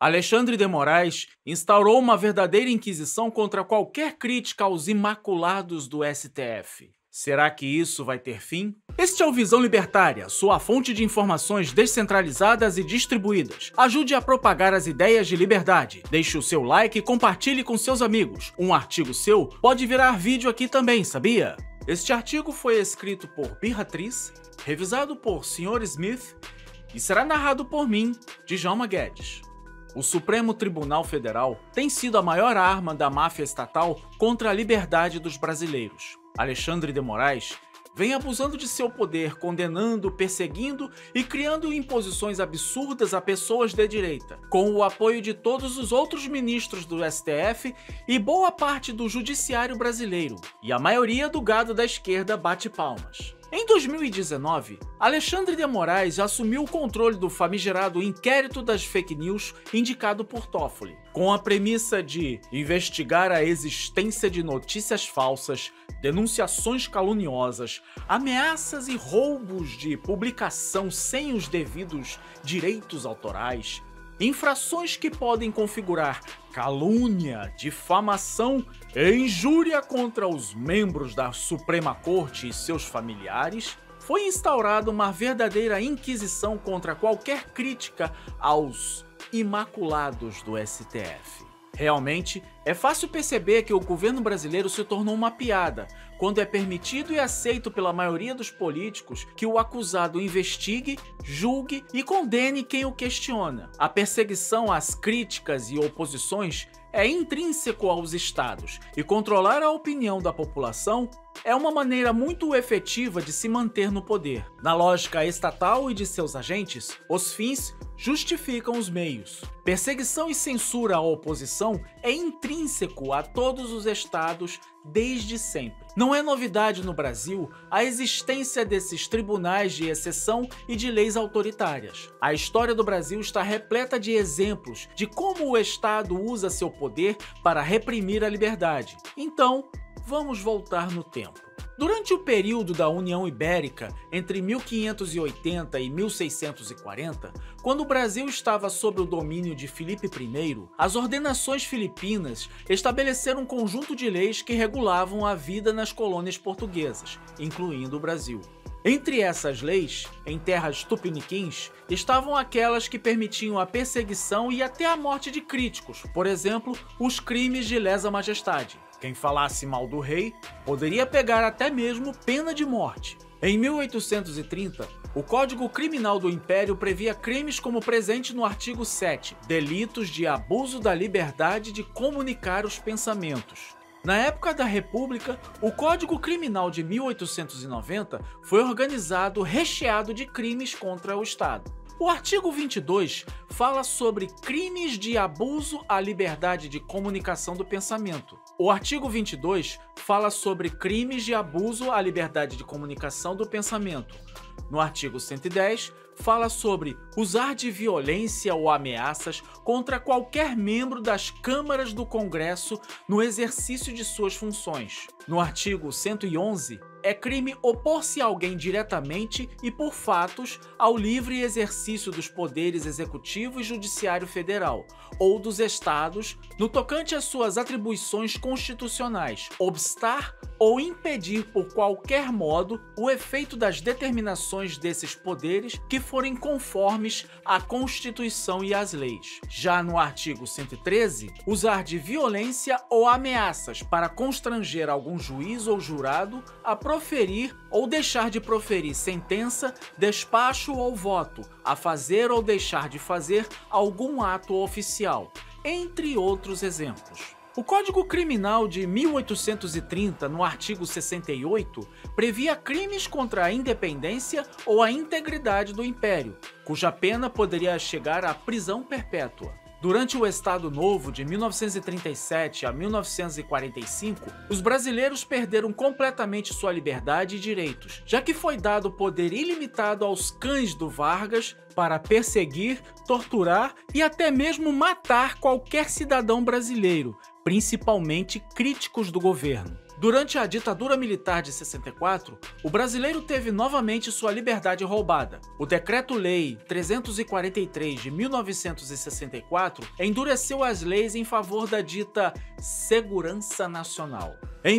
Alexandre de Moraes instaurou uma verdadeira inquisição contra qualquer crítica aos imaculados do STF. Será que isso vai ter fim? Este é o Visão Libertária, sua fonte de informações descentralizadas e distribuídas. Ajude a propagar as ideias de liberdade. Deixe o seu like e compartilhe com seus amigos. Um artigo seu pode virar vídeo aqui também, sabia? Este artigo foi escrito por Beatriz, revisado por Sr. Smith e será narrado por mim, Djalma Guedes. O Supremo Tribunal Federal tem sido a maior arma da máfia estatal contra a liberdade dos brasileiros. Alexandre de Moraes vem abusando de seu poder, condenando, perseguindo e criando imposições absurdas a pessoas de direita, com o apoio de todos os outros ministros do STF e boa parte do judiciário brasileiro, e a maioria do gado da esquerda bate palmas. Em 2019, Alexandre de Moraes assumiu o controle do famigerado inquérito das fake news indicado por Toffoli, com a premissa de investigar a existência de notícias falsas, denunciações caluniosas, ameaças e roubos de publicação sem os devidos direitos autorais, infrações que podem configurar calúnia, difamação e injúria contra os membros da Suprema Corte e seus familiares. Foi instaurada uma verdadeira inquisição contra qualquer crítica aos imaculados do STF. Realmente, é fácil perceber que o governo brasileiro se tornou uma piada, quando é permitido e aceito pela maioria dos políticos que o acusado investigue, julgue e condene quem o questiona. A perseguição às críticas e oposições é intrínseco aos estados, e controlar a opinião da população é uma maneira muito efetiva de se manter no poder. Na lógica estatal e de seus agentes, os fins justificam os meios. Perseguição e censura à oposição é intrínseco a todos os estados desde sempre. Não é novidade no Brasil a existência desses tribunais de exceção e de leis autoritárias. A história do Brasil está repleta de exemplos de como o Estado usa seu poder para reprimir a liberdade. Então, vamos voltar no tempo. Durante o período da União Ibérica, entre 1580 e 1640, quando o Brasil estava sob o domínio de Filipe I, as ordenações filipinas estabeleceram um conjunto de leis que regulavam a vida nas colônias portuguesas, incluindo o Brasil. Entre essas leis, em terras tupiniquins, estavam aquelas que permitiam a perseguição e até a morte de críticos, por exemplo, os crimes de lesa majestade. Quem falasse mal do rei poderia pegar até mesmo pena de morte. Em 1830, o Código Criminal do Império previa crimes como presente no artigo 7, delitos de abuso da liberdade de comunicar os pensamentos. Na época da República, o Código Criminal de 1890 foi organizado recheado de crimes contra o Estado. O artigo 22 fala sobre crimes de abuso à liberdade de comunicação do pensamento. O artigo 22 fala sobre crimes de abuso à liberdade de comunicação do pensamento. No artigo 110, fala sobre usar de violência ou ameaças contra qualquer membro das câmaras do Congresso no exercício de suas funções. No artigo 111, é crime opor-se a alguém diretamente e por fatos ao livre exercício dos poderes executivo e judiciário federal, ou dos estados, no tocante às suas atribuições constitucionais, obstar ou impedir por qualquer modo o efeito das determinações desses poderes que forem conformes à Constituição e às leis. Já no artigo 113, usar de violência ou ameaças para constranger algum juiz ou jurado a proferir ou deixar de proferir sentença, despacho ou voto, a fazer ou deixar de fazer algum ato oficial, entre outros exemplos. O Código Criminal de 1830, no artigo 68, previa crimes contra a independência ou a integridade do Império, cuja pena poderia chegar à prisão perpétua. Durante o Estado Novo, de 1937 a 1945, os brasileiros perderam completamente sua liberdade e direitos, já que foi dado poder ilimitado aos cães do Vargas para perseguir, torturar e até mesmo matar qualquer cidadão brasileiro, principalmente críticos do governo. Durante a ditadura militar de 64, o brasileiro teve novamente sua liberdade roubada. O Decreto-Lei 343 de 1964 endureceu as leis em favor da dita segurança nacional. Em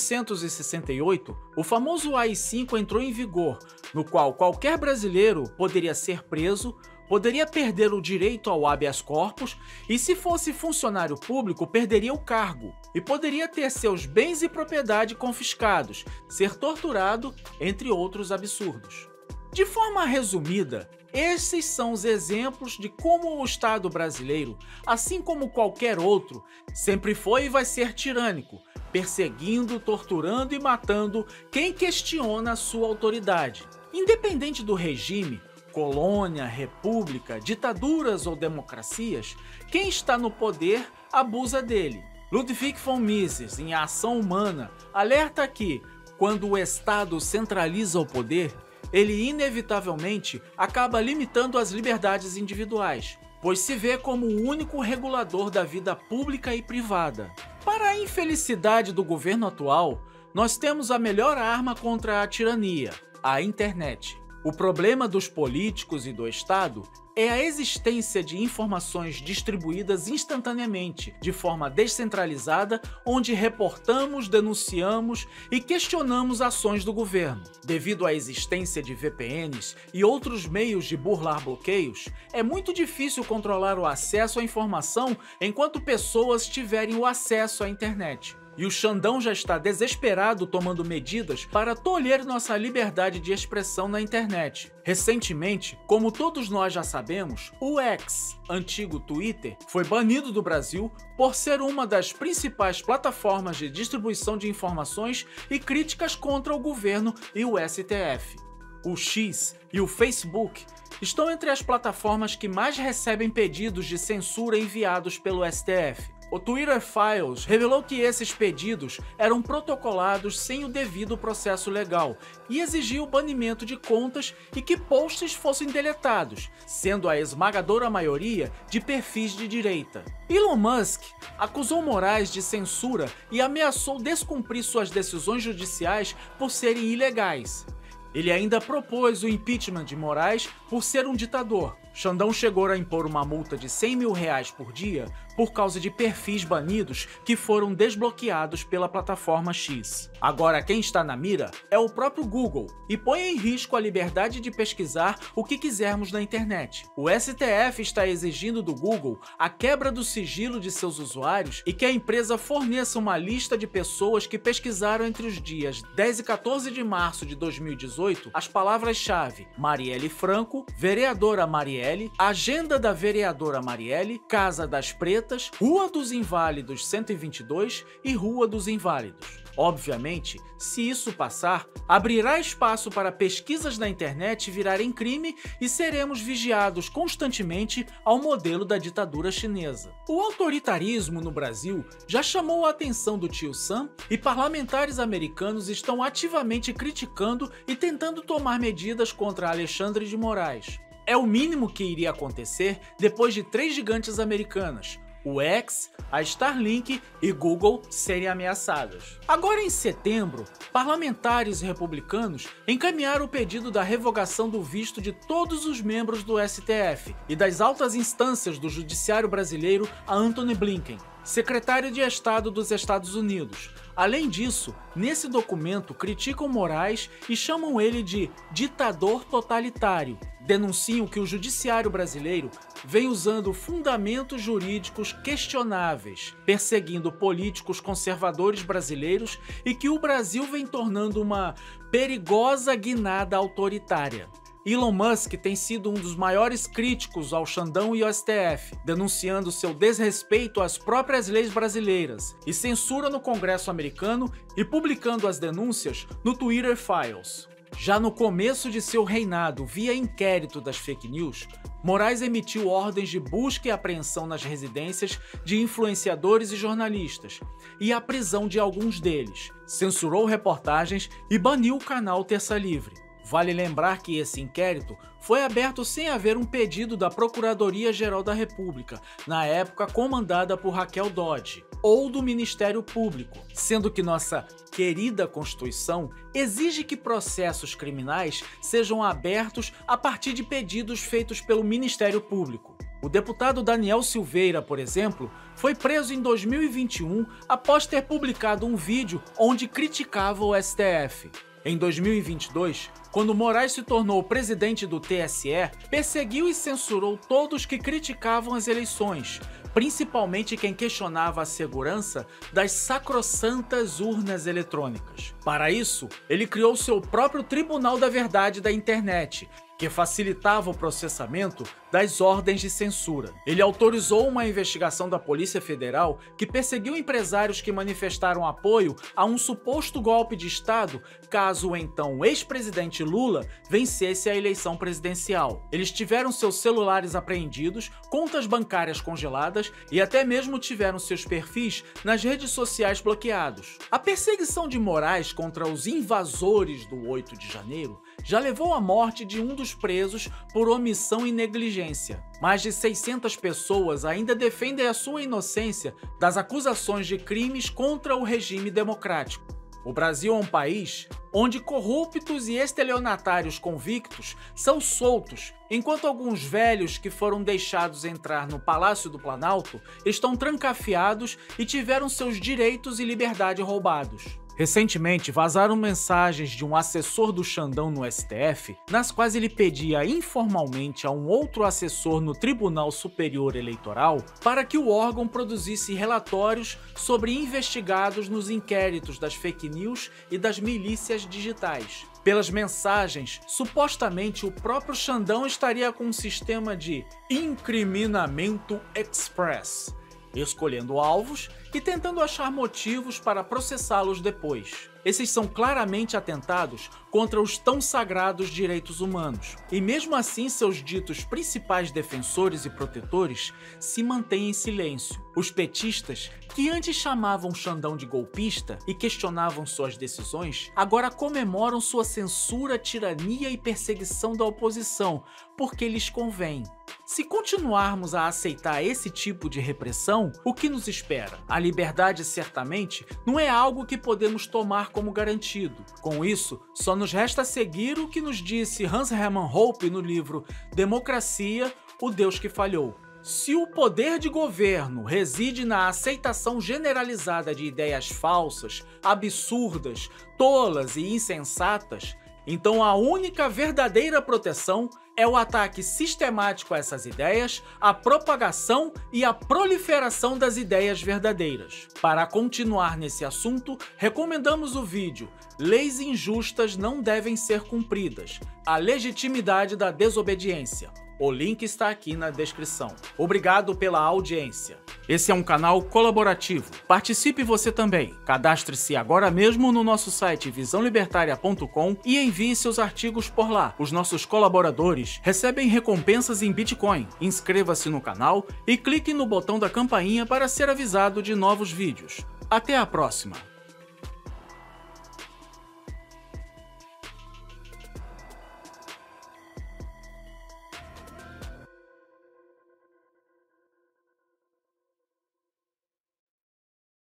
1968, o famoso AI-5 entrou em vigor, no qual qualquer brasileiro poderia ser preso, poderia perder o direito ao habeas corpus e, se fosse funcionário público, perderia o cargo e poderia ter seus bens e propriedade confiscados, ser torturado, entre outros absurdos. De forma resumida, esses são os exemplos de como o Estado brasileiro, assim como qualquer outro, sempre foi e vai ser tirânico, perseguindo, torturando e matando quem questiona a sua autoridade. Independente do regime, colônia, república, ditaduras ou democracias, quem está no poder abusa dele. Ludwig von Mises, em A Ação Humana, alerta que, quando o Estado centraliza o poder, ele inevitavelmente acaba limitando as liberdades individuais, pois se vê como o único regulador da vida pública e privada. Para a infelicidade do governo atual, nós temos a melhor arma contra a tirania, a internet. O problema dos políticos e do Estado é a existência de informações distribuídas instantaneamente, de forma descentralizada, onde reportamos, denunciamos e questionamos ações do governo. Devido à existência de VPNs e outros meios de burlar bloqueios, é muito difícil controlar o acesso à informação enquanto pessoas tiverem o acesso à internet. E o Xandão já está desesperado tomando medidas para tolher nossa liberdade de expressão na internet. Recentemente, como todos nós já sabemos, o X, antigo Twitter, foi banido do Brasil por ser uma das principais plataformas de distribuição de informações e críticas contra o governo e o STF. O X e o Facebook estão entre as plataformas que mais recebem pedidos de censura enviados pelo STF. O Twitter Files revelou que esses pedidos eram protocolados sem o devido processo legal e exigiu o banimento de contas e que posts fossem deletados, sendo a esmagadora maioria de perfis de direita. Elon Musk acusou Moraes de censura e ameaçou descumprir suas decisões judiciais por serem ilegais. Ele ainda propôs o impeachment de Moraes por ser um ditador. Xandão chegou a impor uma multa de R$100 mil por dia por causa de perfis banidos que foram desbloqueados pela plataforma X. Agora quem está na mira é o próprio Google e põe em risco a liberdade de pesquisar o que quisermos na internet. O STF está exigindo do Google a quebra do sigilo de seus usuários e que a empresa forneça uma lista de pessoas que pesquisaram entre os dias 10 e 14 de março de 2018 as palavras-chave Marielle Franco, vereadora Marielle, agenda da vereadora Marielle, Casa das Pretas, Rua dos Inválidos 122 e Rua dos Inválidos. Obviamente, se isso passar, abrirá espaço para pesquisas na internet virarem crime e seremos vigiados constantemente ao modelo da ditadura chinesa. O autoritarismo no Brasil já chamou a atenção do tio Sam e parlamentares americanos estão ativamente criticando e tentando tomar medidas contra Alexandre de Moraes. É o mínimo que iria acontecer depois de 3 gigantes americanas, o X, a Starlink e Google serem ameaçadas. Agora em setembro, parlamentares republicanos encaminharam o pedido da revogação do visto de todos os membros do STF e das altas instâncias do judiciário brasileiro a Antony Blinken, secretário de Estado dos Estados Unidos. Além disso, nesse documento criticam Moraes e chamam ele de ditador totalitário. Denunciam que o judiciário brasileiro vem usando fundamentos jurídicos questionáveis, perseguindo políticos conservadores brasileiros e que o Brasil vem tornando uma perigosa guinada autoritária. Elon Musk tem sido um dos maiores críticos ao Xandão e ao STF, denunciando seu desrespeito às próprias leis brasileiras e censura no Congresso americano e publicando as denúncias no Twitter Files. Já no começo de seu reinado via inquérito das fake news, Moraes emitiu ordens de busca e apreensão nas residências de influenciadores e jornalistas e a prisão de alguns deles, censurou reportagens e baniu o canal Terça Livre. Vale lembrar que esse inquérito foi aberto sem haver um pedido da Procuradoria-Geral da República, na época comandada por Raquel Dodge, ou do Ministério Público, sendo que nossa querida Constituição exige que processos criminais sejam abertos a partir de pedidos feitos pelo Ministério Público. O deputado Daniel Silveira, por exemplo, foi preso em 2021 após ter publicado um vídeo onde criticava o STF. Em 2022, quando Moraes se tornou presidente do TSE, perseguiu e censurou todos que criticavam as eleições, principalmente quem questionava a segurança das sacrossantas urnas eletrônicas. Para isso, ele criou seu próprio Tribunal da Verdade da Internet, que facilitava o processamento das ordens de censura. Ele autorizou uma investigação da Polícia Federal que perseguiu empresários que manifestaram apoio a um suposto golpe de Estado caso o então ex-presidente Lula vencesse a eleição presidencial. Eles tiveram seus celulares apreendidos, contas bancárias congeladas e até mesmo tiveram seus perfis nas redes sociais bloqueados. A perseguição de Moraes contra os invasores do 8 de janeiro já levou à morte de um dos presos por omissão e negligência. Mais de 600 pessoas ainda defendem a sua inocência das acusações de crimes contra o regime democrático. O Brasil é um país onde corruptos e estelionatários convictos são soltos, enquanto alguns velhos que foram deixados entrar no Palácio do Planalto estão trancafiados e tiveram seus direitos e liberdade roubados. Recentemente, vazaram mensagens de um assessor do Xandão no STF, nas quais ele pedia informalmente a um outro assessor no Tribunal Superior Eleitoral para que o órgão produzisse relatórios sobre investigados nos inquéritos das fake news e das milícias digitais. Pelas mensagens, supostamente o próprio Xandão estaria com um sistema de incriminamento express, escolhendo alvos e tentando achar motivos para processá-los depois. Esses são claramente atentados contra os tão sagrados direitos humanos. E mesmo assim, seus ditos principais defensores e protetores se mantêm em silêncio. Os petistas, que antes chamavam Xandão de golpista e questionavam suas decisões, agora comemoram sua censura, tirania e perseguição da oposição, porque lhes convém. Se continuarmos a aceitar esse tipo de repressão, o que nos espera? A liberdade, certamente, não é algo que podemos tomar como garantido. Com isso, só nos resta seguir o que nos disse Hans Hermann Hoppe no livro Democracia, o Deus que Falhou. Se o poder de governo reside na aceitação generalizada de ideias falsas, absurdas, tolas e insensatas, então a única verdadeira proteção é o ataque sistemático a essas ideias, a propagação e a proliferação das ideias verdadeiras. Para continuar nesse assunto, recomendamos o vídeo Leis Injustas Não Devem Ser Cumpridas, a legitimidade da desobediência. O link está aqui na descrição. Obrigado pela audiência. Esse é um canal colaborativo. Participe você também. Cadastre-se agora mesmo no nosso site visãolibertaria.com e envie seus artigos por lá. Os nossos colaboradores recebem recompensas em Bitcoin. Inscreva-se no canal e clique no botão da campainha para ser avisado de novos vídeos. Até a próxima!